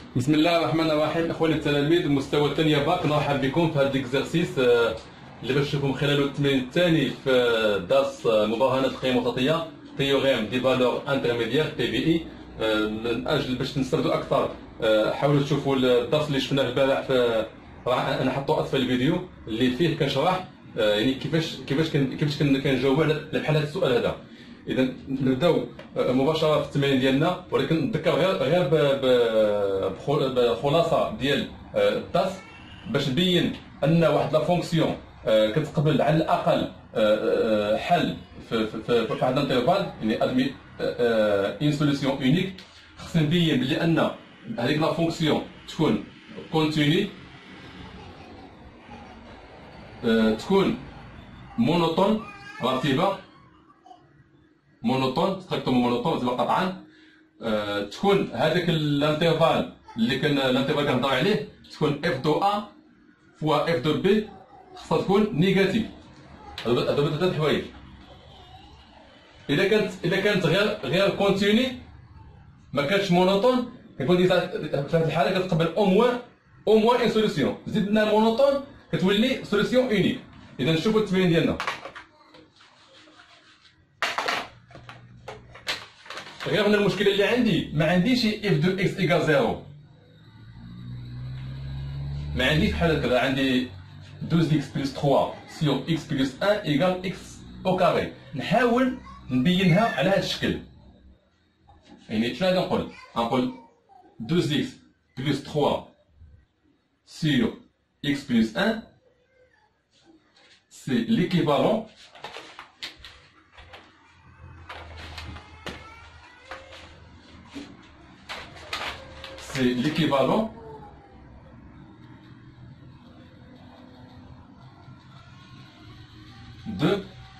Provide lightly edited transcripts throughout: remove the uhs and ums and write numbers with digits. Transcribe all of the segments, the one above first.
بسم الله الرحمن الرحيم. اخواني التلاميذ المستوى الثاني باك، نرحب بكم في هذا الاكزرسيس اللي باش تشوفوا من خلاله التمرين الثاني في درس مبرهنات القيم الوسطيه تيوريم دي فالور انترميديير تي في اي. من اجل باش نستفدوا اكثر حاولوا تشوفوا الدرس اللي شفناه البارح راح انا حطوا اسفل الفيديو اللي فيه كنشرح يعني كيفاش كنجاوبوا على بحال هذا السؤال هذا. اذا نبداو مباشره في التمرين ديالنا، ولكن نذكر غير بخلاصه ديال الدرس باش نبين ان واحد لا فونكسيون كتقبل على الاقل حل في واحد الانترفال، يعني ادمي اون سوليسيون اونيك. خصنا نبين بلي ان هذيك لا فونكسيون تكون كونتيني، تكون مونوتون راتبه، مونوتون ستريكتومون مونوتون تبقى قطعا، تكون هذاك الانترفال اللي كان الانترفال كنهضر عليه تكون اف دو ا فوا اف دو بي خصها تكون نيجاتيف. هذو ثلاث حوايج. اذا كانت غير كونتيني ما كانتش مونوتون، كنكون في هذه الحاله كتقبل او موان اون سوليسيون، زدنا مونوتون كتولي سوليسيون اونيك. اذا نشوفوا التمرين ديالنا. غير هنا المشكله اللي عندي ما عنديش اف دو اكس ايكال زيرو، ما عنديش بحال هكذا. عندي 12 اكس بلس 3 سيور اكس بلس 1 ايكال اكس او كاري. نحاول نبينها على هذا الشكل. يعني شنو غادي نقول؟ غنقول 12 اكس بلس 3 سيور اكس بلس 1 سي ليكيفالون c'est l'équivalent de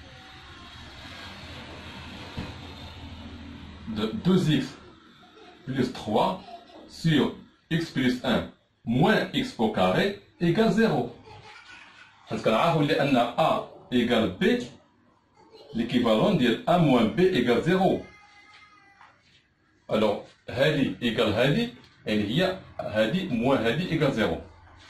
2x plus 3 sur x plus 1 moins x au carré égale 0. parce que نعرفوا لأن a égale b l'équivalent ديال a moins b égale 0. alors هذه égale هذه، يعني هي هذه موان هذه ايكال زيرو.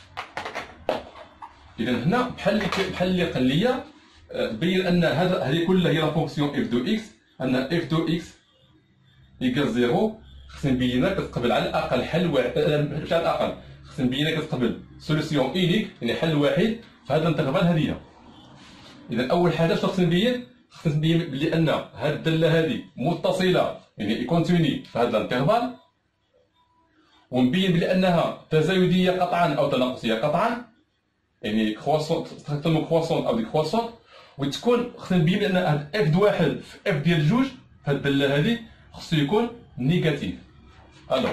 اذا هنا بحال اللي قال لي بين ان هذه كلها هي لا فونكسيون اف دو اكس، ان اف دو اكس ايكال زيرو. خصني نبينها كتقبل على الاقل حل واحد، ماشي على الاقل، خصني نبينها كتقبل سوليسيون اونيك، يعني حل واحد في هذا الانترفال هذه. اذا اول حاجه شنو خصني نبين؟ خصني نبين بلي ان هذه الداله هذه متصله، يعني كونتيني في هذا الانترفال، ونبين بلي انها تزايديه قطعا او تناقصيه قطعا، يعني كرواسون ستريكتومون كرواسون او ديكرواسون. وتكون خصنا نبين بان هاد اف دو واحد في اف ديال جوج في هاد الداله هادي خصو يكون نيجاتيف. الوغ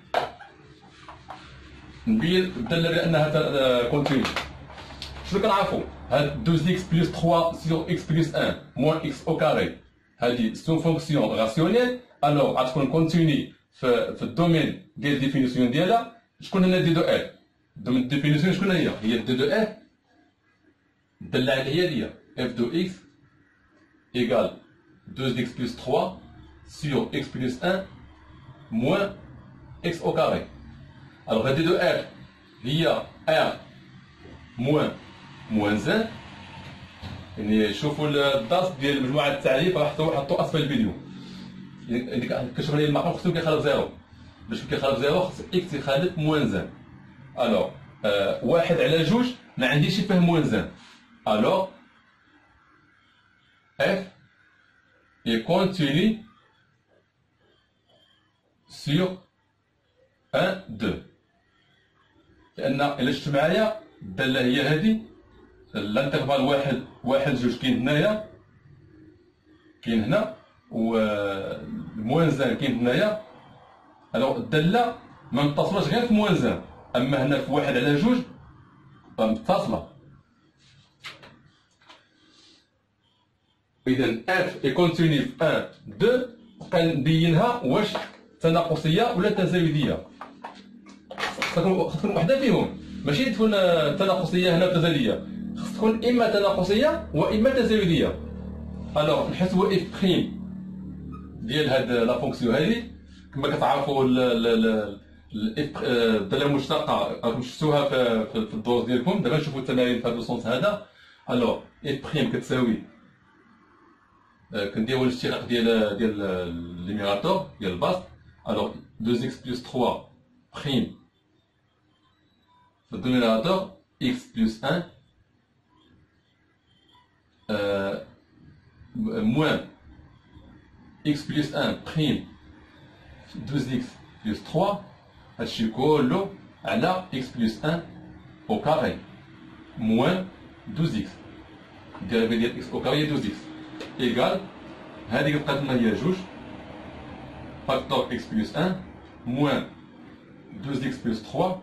نبين الداله بانها كونتيني. شنو كنعرفوا؟ هاد 2 اكس بلس 3 سيغ اكس بلس 1 موان اكس او كاري هادي سون فونكسيون راسيونيل. الوغ غتكون كونتيني في الدومين ديال الديفينيسيون ديالها. شكون هنا دي دو اف؟ الدومين الديفينيسيون شكون هي دي دو اف. الداله على هي اف دو اكس ايكال 2 اكس بلس 3 سيور اكس بلس 1 موان اكس او كاري. الوغ هادي دو اف هي ار موان زان. يعني شوفوا الدرس ديال مجموعه التعريف راه حطوا اسفل الفيديو. يعني كنشوف لي المعقول خصو كيخالف زيرو، باش كيخالف زيرو خص اكس يخالف موان زان. الوغ واحد على جوج ما عنديش فيه موان زان. الوغ اف اي كونتيني سيغ 1 2، لان الا شفت معايا الداله هي هادي، الانترفال واحد جوج كاين هنايا، كاين هنا، و الموان زان كاين هنايا. الوغ الداله ما متصلاش غير في موان زان، اما هنا في واحد على جوج متصله. اذا اف اي كونتيني في 1 2 كنبينها واش تناقصيه ولا تزايديه. خص تكون وحده فيهم، ماشي تكون تناقصيه هنا وتزايديه، خص تكون اما تناقصيه واما تزايديه. الوغ نحسبوا اف بريم ديال هاد لا فونكسيون هادي كما كتعرفوا الضلع المشتقه راكم شفتوها في الدروس ديالكم. دابا نشوفوا التمارين في هذا السونس هذا. الوغ اف بريم كتساوي كنديروا الاشتقاق ديال ليميراتور ديال البسط. الوغ 2x بلس 3 بريم في الدوميناتور x بلس 1 موان x بلس 1 بريم 12x بلس 3. هادشي كله على x بلس 1 au carré موان 12x. الدرجة ديال x au carré هي 12x إيكال هادي بقات لنا هي جوج فاكتور x بلس 1 موان 12x بلس 3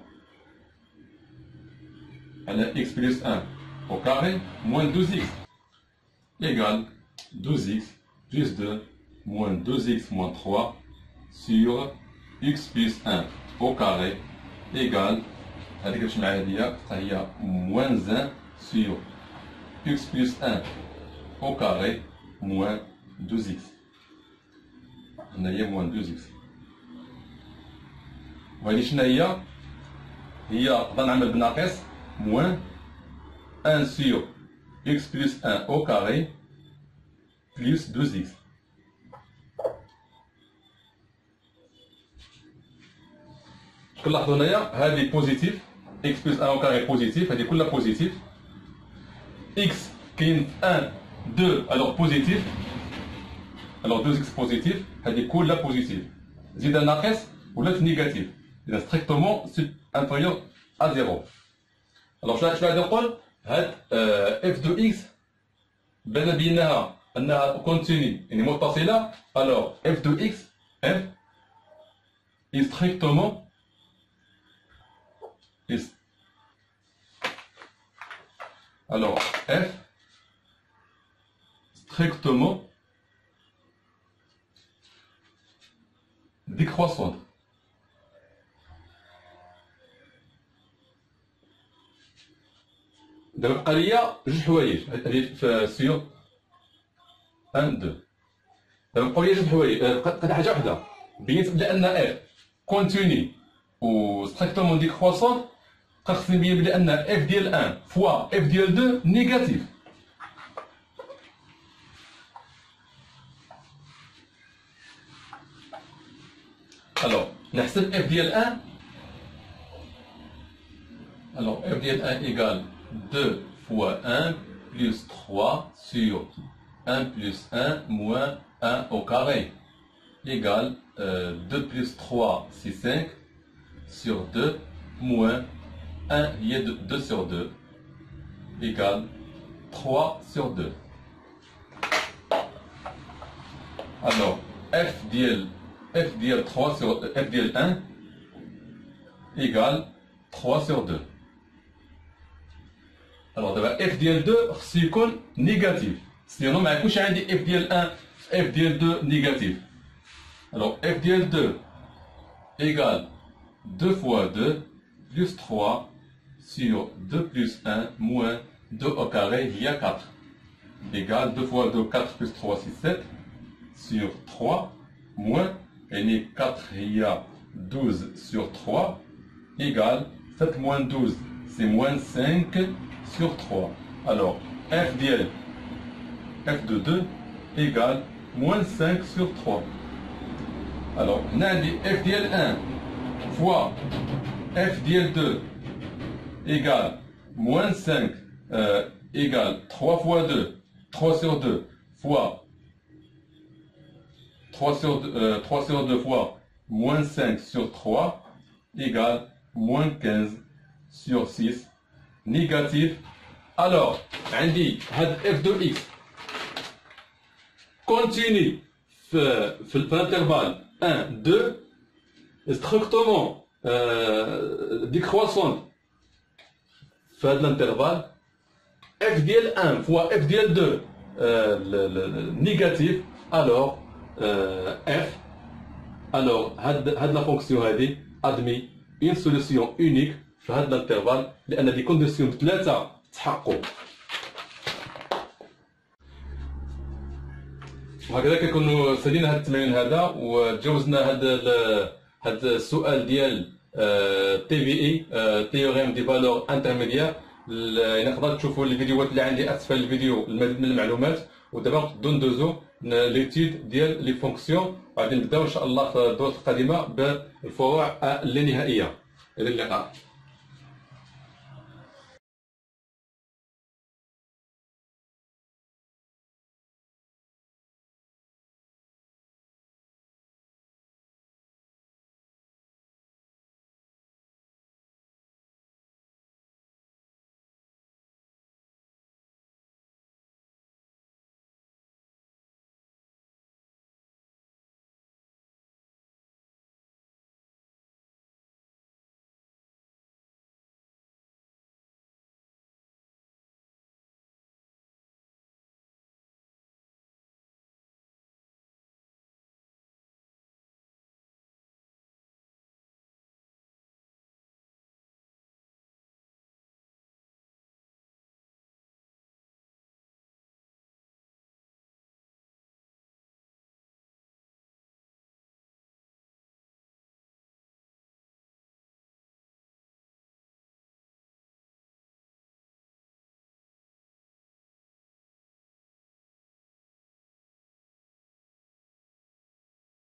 على x بلس 1 au carré موان 12x égale 12x plus 2 moins 2x moins 3 sur x plus 1 au carré égale هذيك باش مع هذه هي moins 1 sur x plus 1 au carré moins 2x. هنا هي moins 2x. وهذه شنو هي؟ هي نقدر نعمل بناقص moins 1 sur x plus 1 au carré plus 2x. كنلاحظوا هنايا هذه بوزيتيف x plus 1 au carré بوزيتيف، هذه كلها بوزيتيف. x كاين 1 2 alors بوزيتيف، alors 2x بوزيتيف، هذه كلها بوزيتيف. زيد ناقص ولات نيجاتيف، إذا ستريكتومون سي انفيريور à 0. alors شنو غادي نقول؟ هاد f دو x بان بينها انها كونتيني يعني متصله. alors f دو x f est strictement alors f strictement décroissante. دابا بقى ليا جوج حوايج هذه في سيور 1 2. دابا بقاو ليا جوج حوايج، بقات حاجه وحده بينت بان اف كونتيني و ستريكتومون ديكروسون. خصني نبين بان اف ديال 1 فوا اف ديال 2 نيجاتيف. الوغ نحسب اف ديال 1. الوغ اف ديال 1 ايكال 2 fois 1 plus 3 sur 1 plus 1 moins 1 au carré égale 2 plus 3 c'est 5 sur 2 moins 1 il y a 2 sur 2 égale 3 sur 2. Alors f dial 3 sur f dial 1 égale 3 sur 2. alors دابا f ديال 2 خصو يكون نيجاتيف، سينو ما يكونش عندي f ديال 1 f ديال 2 نيجاتيف. alors f ديال 2 égale 2 fois 2 plus 3 sur 2 plus 1 moins 2 au carré il y a 4 égale 2 fois 2 4 plus 3 c'est 7 sur 3 moins et 4 il y a 12 sur 3 égale 7 moins 12 c'est moins 5 sur 3. alors f de 2 égale moins 5 sur 3. alors on a dit f dial 1 fois f dial 2 égale moins 5 égale 3 fois 2 3 sur 2 fois 3 sur 2 fois moins 5 sur 3 égale moins 15 sur 6 négatif. alors عندي هاد f de x continue في l'intervalle 1 2 strictement décroissante في هاد l'intervalle f ديال 1 fois f ديال 2 négatif. alors f alors هاد la fonction هادي admis une solution unique في هاد الانترفال لان دي كونديسيون ثلاثه تحققوا. وهكذا كنكونوا سالينا هاد التمرين هذا وتجاوزنا هاد السؤال ديال تي في اي تيوريم دي فالور انترميديير. نقدر تشوفوا الفيديوهات اللي عندي اسفل الفيديو المزيد من المعلومات. ودابا ندوزو ليتيد ديال لي فونكسيون، غادي نبداو ان شاء الله في الدروس القادمه بالفروع اللانهائيه. الى اللقاء.